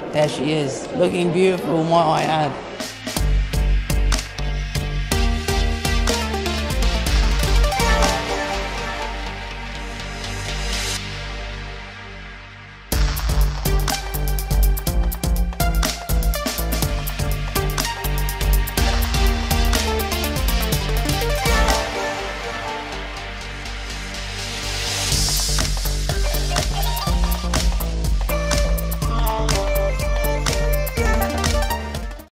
There she is, looking beautiful, might I add.